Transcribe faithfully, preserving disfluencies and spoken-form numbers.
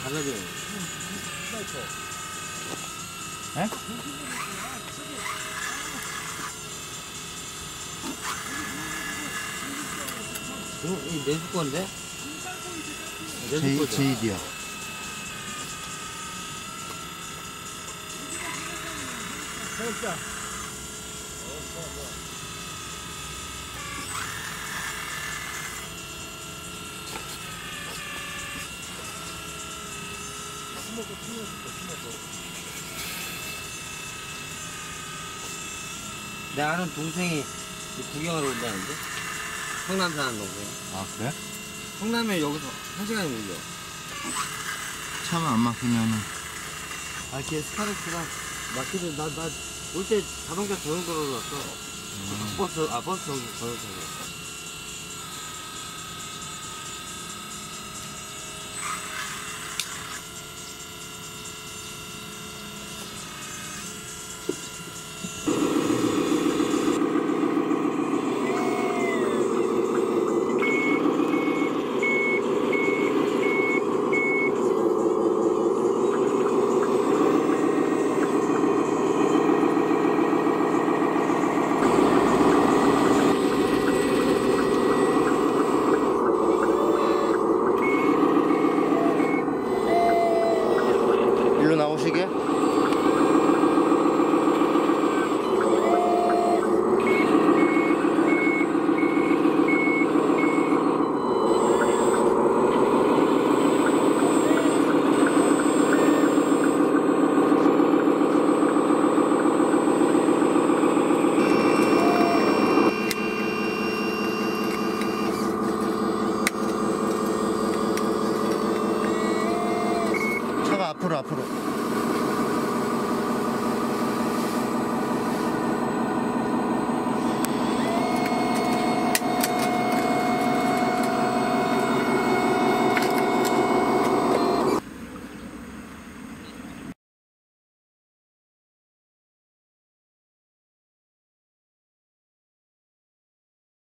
가져줘. 에? 이거 내줄 건데? 내줄 제이, 거죠? 제이디야. 됐다. 내 아는 동생이 구경하러 온다는데? 성남 사는 동생. 아, 그래? 성남에 여기서 한 시간이 걸려. 차만 안 막히면은. 아, 걔 스타렉스가 막히는, 나, 나, 올 때 자동차 전용도로로 왔어. 음. 버스, 아, 버스 전용, 전용도로. 일로 나오시게? 차가 앞으로 앞으로